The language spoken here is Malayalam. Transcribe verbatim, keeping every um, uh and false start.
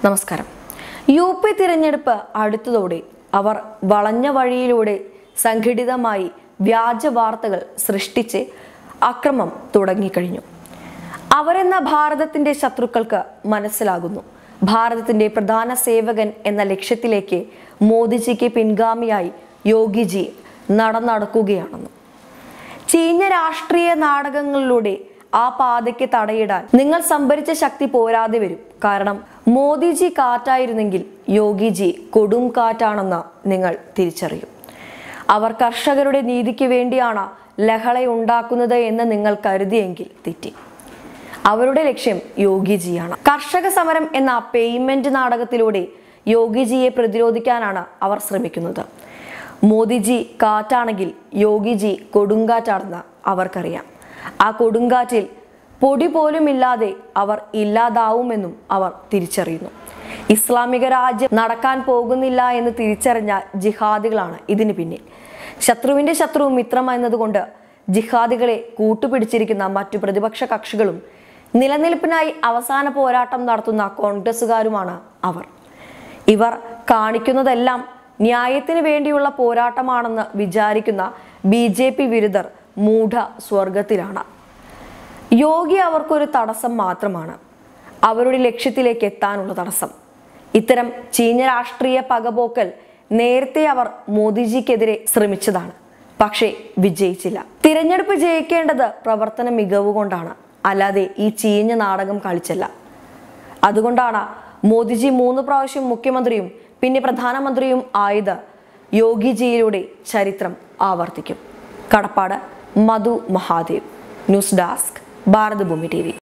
നമസ്കാരം. യു പി തിരഞ്ഞെടുപ്പ് അടുത്തതോടെ അവർ വളഞ്ഞ വഴിയിലൂടെ സംഘടിതമായി വ്യാജ വാർത്തകൾ സൃഷ്ടിച്ച് അക്രമം തുടങ്ങിക്കഴിഞ്ഞു. അവരെന്ന ഭാരതത്തിന്റെ ശത്രുക്കൾക്ക് മനസ്സിലാകുന്നു ഭാരതത്തിന്റെ പ്രധാന സേവകൻ എന്ന ലക്ഷ്യത്തിലേക്ക് മോദിജിക്ക് പിൻഗാമിയായി യോഗിജി നടന്നടക്കുകയാണെന്ന്. ചീഞ്ഞ രാഷ്ട്രീയ നാടകങ്ങളിലൂടെ ആ പാതയ്ക്ക് തടയിടാൻ നിങ്ങൾ സംഭരിച്ച ശക്തി പോരാതെ വരും. കാരണം മോദിജി കാറ്റായിരുന്നെങ്കിൽ യോഗിജി കൊടും കാറ്റാണെന്ന് നിങ്ങൾ തിരിച്ചറിയും. അവർ കർഷകരുടെ നീതിക്ക് വേണ്ടിയാണ് ലഹളയുണ്ടാക്കുന്നത് എന്ന് നിങ്ങൾ കരുതിയെങ്കിൽ തെറ്റി. അവരുടെ ലക്ഷ്യം യോഗിജിയാണ്. കർഷക സമരം എന്ന പേയ്മെന്റ് നാടകത്തിലൂടെ യോഗിജിയെ പ്രതിരോധിക്കാനാണ് അവർ ശ്രമിക്കുന്നത്. മോദിജി കാറ്റാണെങ്കിൽ യോഗിജി കൊടുങ്കാറ്റാണെന്ന് അവർക്കറിയാം. ആ കൊടുങ്കാറ്റിൽ പൊടി പോലുമില്ലാതെ അവർ ഇല്ലാതാവുമെന്നും അവർ തിരിച്ചറിയുന്നു. ഇസ്ലാമിക രാജ്യം നടക്കാൻ പോകുന്നില്ല എന്ന് തിരിച്ചറിഞ്ഞ ജിഹാദികളാണ് ഇതിന് പിന്നിൽ. ശത്രുവിന്റെ ശത്രു മിത്രം എന്നതുകൊണ്ട് ജിഹാദികളെ കൂട്ടുപിടിച്ചിരിക്കുന്ന മറ്റു പ്രതിപക്ഷ കക്ഷികളും നിലനിൽപ്പിനായി അവസാന പോരാട്ടം നടത്തുന്ന കോൺഗ്രസുകാരുമാണ് അവർ. ഇവർ കാണിക്കുന്നതെല്ലാം ന്യായത്തിന് വേണ്ടിയുള്ള പോരാട്ടമാണെന്ന് വിചാരിക്കുന്ന ബി ജെ പി വിരുദ്ധർ മൂഢ സ്വർഗത്തിലാണ്. യോഗി അവർക്കൊരു തടസ്സം മാത്രമാണ്, അവരുടെ ലക്ഷ്യത്തിലേക്ക് എത്താനുള്ള തടസ്സം. ഇത്തരം ചീഞ്ഞ രാഷ്ട്രീയ പകപോക്കൽ നേരത്തെ അവർ മോദിജിക്കെതിരെ ശ്രമിച്ചതാണ്, പക്ഷേ വിജയിച്ചില്ല. തിരഞ്ഞെടുപ്പ് ജയിക്കേണ്ടത് പ്രവർത്തന മികവ് കൊണ്ടാണ്, അല്ലാതെ ഈ ചീഞ്ഞ നാടകം കളിച്ചല്ല. അതുകൊണ്ടാണ് മോദിജി മൂന്ന് പ്രാവശ്യം മുഖ്യമന്ത്രിയും പിന്നെ പ്രധാനമന്ത്രിയും ആയത്. യോഗിജിയിലൂടെ ചരിത്രം ആവർത്തിക്കും. കടപ്പാട് Madhu Mahadev. News desk Bharatabhumi T V.